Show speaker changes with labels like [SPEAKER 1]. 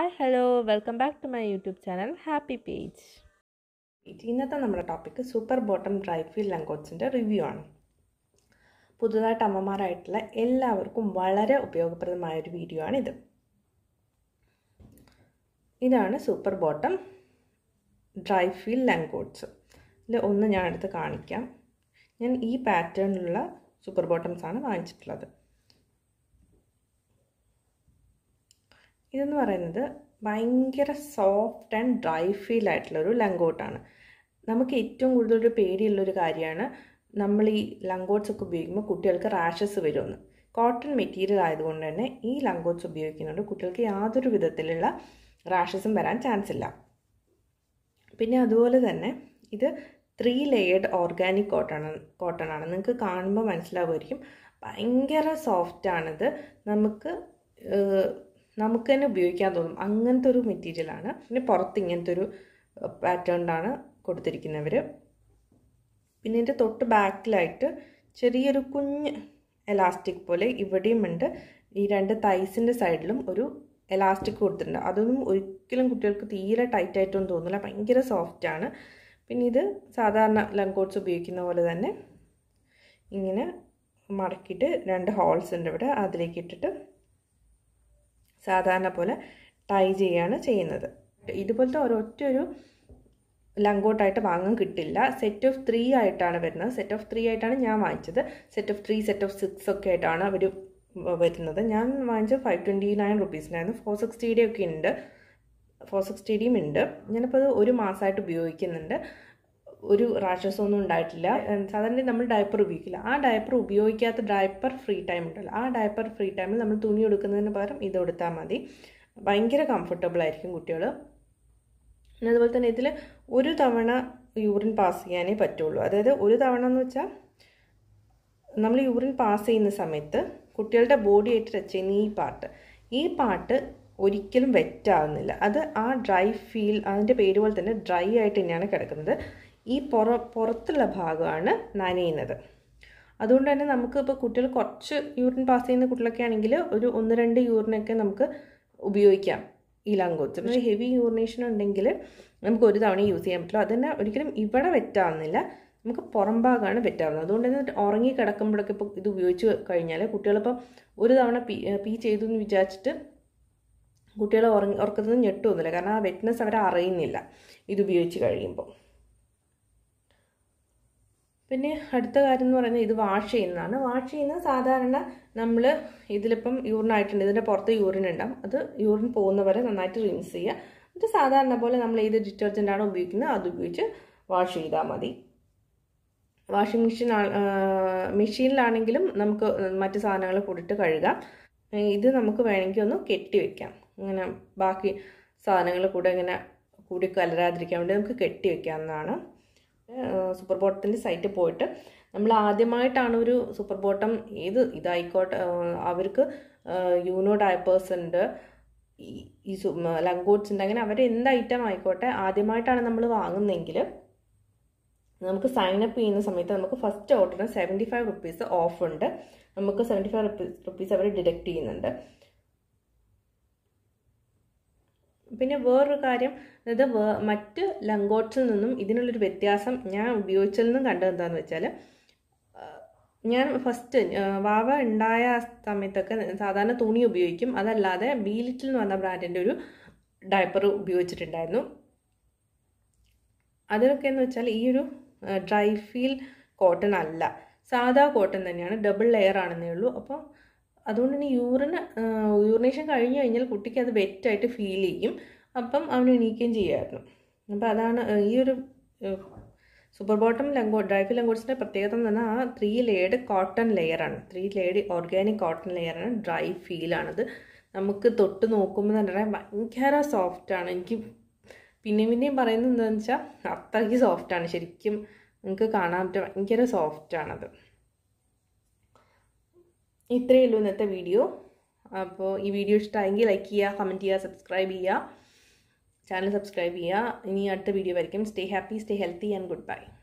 [SPEAKER 1] hello, welcome back to my YouTube channel, Happy Page. ഇന്നത്തെ നമ്മുടെ topic super bottom dry feel ലങ്കോട്ട്സിൻ്റെ review ആണ്. പുതുതായിട്ട് അമ്മമാരായിട്ടുള്ള എല്ലാവർക്കും വളരെ ഉപയോഗപ്രദമായ ഒരു വീഡിയോ ആണിത്. ഇതാണ് സൂപ്പർ ബോട്ടം ഡ്രൈ ഫീൽ ലങ്കോട്ട്സ്. ഇതിൽ ഒന്ന് ഞാൻ എടുത്ത് കാണിക്കാം. ഞാൻ ഈ പാറ്റേണിലുള്ള സൂപ്പർ ബോട്ടംസ് ആണ് വാങ്ങിച്ചിട്ടുള്ളത്. ഇതെന്ന് പറയുന്നത് ഭയങ്കര സോഫ്റ്റ് ആൻഡ് ഡ്രൈ ഫീൽ ആയിട്ടുള്ളൊരു ലങ്കോട്ടാണ്. നമുക്ക് ഏറ്റവും കൂടുതലൊരു പേടിയുള്ളൊരു കാര്യമാണ് നമ്മൾ ഈ ലങ്കോട്ട്സ് ഒക്കെ ഉപയോഗിക്കുമ്പോൾ കുട്ടികൾക്ക് റാഷസ് വരുമെന്ന്. കോട്ടൺ മെറ്റീരിയൽ ആയതുകൊണ്ട് തന്നെ ഈ ലങ്കോട്ട്സ് ഉപയോഗിക്കുന്നുണ്ട് കുട്ടികൾക്ക് യാതൊരു വിധത്തിലുള്ള റാഷസും വരാൻ ചാൻസ് ഇല്ല. പിന്നെ അതുപോലെ തന്നെ ഇത് 3 ലെയേർഡ് ഓർഗാനിക് കോട്ടൺ ആണ്. നിങ്ങൾക്ക് കാണുമ്പോൾ മനസ്സിലാവുമായിരിക്കും, ഭയങ്കര സോഫ്റ്റാണിത്. നമുക്ക് തന്നെ ഉപയോഗിക്കാൻ തോന്നും, അങ്ങനത്തെ ഒരു മെറ്റീരിയലാണ്. പിന്നെ പുറത്ത് ഇങ്ങനത്തെ ഒരു പാറ്റേണിലാണ് കൊടുത്തിരിക്കുന്നവർ. പിന്നെ ഇതിൻ്റെ തൊട്ട് ബാക്കിലായിട്ട് ചെറിയൊരു കുഞ്ഞ് എലാസ്റ്റിക് പോലെ ഇവിടെയും ഉണ്ട്. ഈ 2 തൈസിൻ്റെ സൈഡിലും ഒരു എലാസ്റ്റിക് കൊടുത്തിട്ടുണ്ട്. അതൊന്നും ഒരിക്കലും കുട്ടികൾക്ക് തീരെ ടൈറ്റായിട്ടൊന്നും തോന്നില്ല, ഭയങ്കര സോഫ്റ്റാണ്. പിന്നെ ഇത് സാധാരണ ലങ്കോട്ട്സ് ഉപയോഗിക്കുന്ന പോലെ തന്നെ ഇങ്ങനെ മടക്കിയിട്ട് 2 ഹോൾസ് ഉണ്ട് ഇവിടെ, അതിലേക്ക് ഇട്ടിട്ട് സാധാരണ പോലെ ടൈ ചെയ്യുകയാണ് ചെയ്യുന്നത്. ഇതുപോലത്തെ ഒരൊറ്റൊരു ലങ്കോട്ടായിട്ട് വാങ്ങാൻ കിട്ടില്ല. സെറ്റ് ഓഫ് 3 ആയിട്ടാണ് വരുന്നത്. സെറ്റ് ഓഫ് 3 ആയിട്ടാണ് ഞാൻ വാങ്ങിച്ചത്. സെറ്റ് ഓഫ് 3, സെറ്റ് ഓഫ് 6 ഒക്കെ ആയിട്ടാണ് അവർ വരുന്നത്. ഞാൻ വാങ്ങിച്ചത് 529 റുപ്പീസിനായിരുന്നു. 460 ഒക്കെ ഉണ്ട്, 460 ഉണ്ട്. ഞാനിപ്പോൾ അത് 1 മാസമായിട്ട് ഉപയോഗിക്കുന്നുണ്ട്. ഒരു റാഷസ് ഒന്നും ഉണ്ടായിട്ടില്ല. സാധാരണ നമ്മൾ ഡയപ്പർ ഉപയോഗിക്കില്ല, ആ ഡയപ്പർ ഉപയോഗിക്കാത്ത ഡയപ്പർ ഫ്രീ ടൈം ഉണ്ടല്ലോ, ആ ഡയപ്പർ ഫ്രീ ടൈമിൽ നമ്മൾ തുണി എടുക്കുന്നതിന് പകരം ഇത് എടുത്താൽ മതി. ഭയങ്കര കംഫർട്ടബിൾ ആയിരിക്കും കുട്ടികൾ. പിന്നെ അതുപോലെ തന്നെ ഇതിൽ ഒരു തവണ യൂറിൻ പാസ് ചെയ്യാനേ പറ്റുള്ളൂ. അതായത് ഒരു തവണ എന്ന് വെച്ചാൽ നമ്മൾ യൂറിൻ പാസ് ചെയ്യുന്ന സമയത്ത് കുട്ടികളുടെ ബോഡി ആയിട്ട് ടച്ച് ചെയ്യുന്ന ഈ പാർട്ട് ഒരിക്കലും വെറ്റാകുന്നില്ല. അത് ആ ഡ്രൈ ഫീൽ, അതിൻ്റെ പേര് പോലെ തന്നെ ഡ്രൈ ആയിട്ട് തന്നെയാണ് കിടക്കുന്നത്. ഈ പുറത്തുള്ള ഭാഗമാണ് നനയുന്നത്. അതുകൊണ്ട് തന്നെ നമുക്ക് ഇപ്പോൾ കുട്ടികൾ കുറച്ച് യൂറിൻ പാസ് ചെയ്യുന്ന കുട്ടികളൊക്കെ ആണെങ്കിൽ ഒരു 1-2 യൂറിനൊക്കെ നമുക്ക് ഉപയോഗിക്കാം ഈ ലങ്കോട്ട്സ്. പക്ഷേ ഹെവി യൂറിനേഷൻ ഉണ്ടെങ്കിൽ നമുക്ക് ഒരു തവണ യൂസ് ചെയ്യാൻ പറ്റില്ല. അത് തന്നെ ഒരിക്കലും ഇവിടെ വെറ്റാവുന്നില്ല, നമുക്ക് പുറം ഭാഗമാണ് വെറ്റാവുന്നത്. അതുകൊണ്ട് തന്നെ ഉറങ്ങി കിടക്കുമ്പോഴൊക്കെ ഇപ്പോൾ ഇത് ഉപയോഗിച്ച് കഴിഞ്ഞാൽ കുട്ടികളിപ്പം ഒരു തവണ പീ ചെയ്തു എന്ന് വിചാരിച്ചിട്ട് കുട്ടികൾ ഉറക്കത്തിൽ നിന്ന് ഞെട്ടുമൊന്നുമില്ല, കാരണം ആ വെറ്റ്നെസ് അവരെ അറിയുന്നില്ല ഇത് ഉപയോഗിച്ച് കഴിയുമ്പോൾ. പിന്നെ അടുത്ത കാര്യം എന്ന് പറയുന്നത് ഇത് വാഷ് ചെയ്യുന്നതാണ്. വാഷ് ചെയ്യുന്നത് സാധാരണ നമ്മൾ ഇതിലിപ്പം യൂറിൻ ആയിട്ടുണ്ട്, ഇതിൻ്റെ പുറത്ത് യൂറിൻ ഉണ്ടാകും, അത് യൂറിൻ പോകുന്ന വരെ നന്നായിട്ട് റിൻസ് ചെയ്യുക. എന്നിട്ട് സാധാരണ പോലെ നമ്മൾ ഏത് ഡിറ്റർജൻ്റാണോ ഉപയോഗിക്കുന്നത് അത് ഉപയോഗിച്ച് വാഷ് ചെയ്താൽ മതി. വാഷിംഗ് മെഷീനിലാണെങ്കിലും നമുക്ക് മറ്റ് സാധനങ്ങൾ കൂടിയിട്ട് കഴുകാം. ഇത് നമുക്ക് വേണമെങ്കിൽ ഒന്ന് കെട്ടി വെക്കാം, ഇങ്ങനെ ബാക്കി സാധനങ്ങൾ കൂടെ ഇങ്ങനെ കൂടി കലരാതിരിക്കാൻ വേണ്ടി നമുക്ക് കെട്ടി വെക്കാവുന്നതാണ്. സൂപ്പർ ബോട്ടത്തിൻ്റെ സൈറ്റിൽ പോയിട്ട് നമ്മൾ ആദ്യമായിട്ടാണ് ഒരു സൂപ്പർ ബോട്ടം ഇതായിക്കോട്ടെ, അവർക്ക് യൂനോ ഡയപ്പേഴ്സ് ഉണ്ട്, ഈ ലങ്കോട്ട്സ് ഉണ്ട്, അങ്ങനെ അവരുടെ എന്ത് ഐറ്റം ആയിക്കോട്ടെ ആദ്യമായിട്ടാണ് നമ്മൾ വാങ്ങുന്നതെങ്കിൽ നമുക്ക് സൈനപ്പ് ചെയ്യുന്ന സമയത്ത് നമുക്ക് ഫസ്റ്റ് ഓർഡറിന് 75 റുപ്പീസ് ഓഫ് ഉണ്ട്. നമുക്ക് 75 റുപ്പീസ് അവർ ഡിഡക്റ്റ് ചെയ്യുന്നുണ്ട്. പിന്നെ വേറൊരു കാര്യം, അതായത് മറ്റ് ലങ്കോട്ട്സിൽ നിന്നും ഇതിനുള്ളൊരു വ്യത്യാസം ഞാൻ ഉപയോഗിച്ചതിൽ നിന്നും കണ്ടത് എന്താണെന്ന് വെച്ചാൽ, ഞാൻ ഫസ്റ്റ് വാവ ഉണ്ടായ സമയത്തൊക്കെ സാധാരണ തുണി ഉപയോഗിക്കും, അതല്ലാതെ ബി ലിറ്റിൽ എന്ന് പറഞ്ഞ ബ്രാൻഡിൻ്റെ ഒരു ഡയപ്പർ ഉപയോഗിച്ചിട്ടുണ്ടായിരുന്നു. അതിലൊക്കെ എന്ന് വെച്ചാൽ ഈ ഒരു ഡ്രൈ ഫീൽ കോട്ടൺ അല്ല, സാധാ കോട്ടൺ തന്നെയാണ്, ഡബിൾ ലെയർ ആണെന്നേ ഉള്ളൂ. അപ്പോൾ അതുകൊണ്ട് തന്നെ യൂറിനേഷൻ കഴിഞ്ഞ് കഴിഞ്ഞാൽ കുട്ടിക്ക് അത് വെറ്റായിട്ട് ഫീൽ ചെയ്യും, അപ്പം അവന് എണീക്കുകയും ചെയ്യുമായിരുന്നു. അപ്പോൾ അതാണ് ഈ ഒരു സൂപ്പർ ബോട്ടം ഡ്രൈ ഫീൽ ലങ്കോട്ട്സിൻ്റെ പ്രത്യേകത എന്ന് പറഞ്ഞാൽ ആ 3 ലെയർഡ് കോട്ടൺ ലെയറാണ്, 3 ലെയർഡ് ഓർഗാനിക് കോട്ടൺ ലെയറാണ്, ഡ്രൈ ഫീലാണത്. നമുക്ക് തൊട്ട് നോക്കുമ്പോൾ തന്നെ ഭയങ്കര സോഫ്റ്റാണ്. എനിക്ക് പിന്നെയും പറയുന്നത് എന്താണെന്ന് വെച്ചാൽ അത്രയ്ക്ക് സോഫ്റ്റാണ്, ശരിക്കും നിങ്ങൾക്ക് കാണാൻ പറ്റും, ഭയങ്കര സോഫ്റ്റാണത്. ഇത്രയേ ഉള്ളൂ ഇന്നത്തെ വീഡിയോ. അപ്പോൾ ഈ വീഡിയോ ഇഷ്ടമായെങ്കിൽ ലൈക്ക് ചെയ്യുക, കമൻറ്റ് ചെയ്യുക, സബ്സ്ക്രൈബ് ചെയ്യുക, ചാനൽ സബ്സ്ക്രൈബ് ചെയ്യുക. ഇനി അടുത്ത വീഡിയോ വരയ്ക്കും. Stay happy, stay healthy and good bye.